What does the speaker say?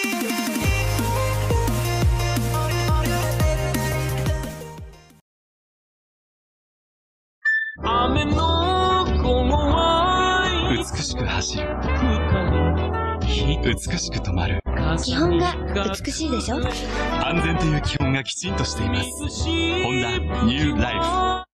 美しく走る。美しく止まる。 基本が美しいでしょ。 安全という基本がきちんとしています。ホンダニューライフ。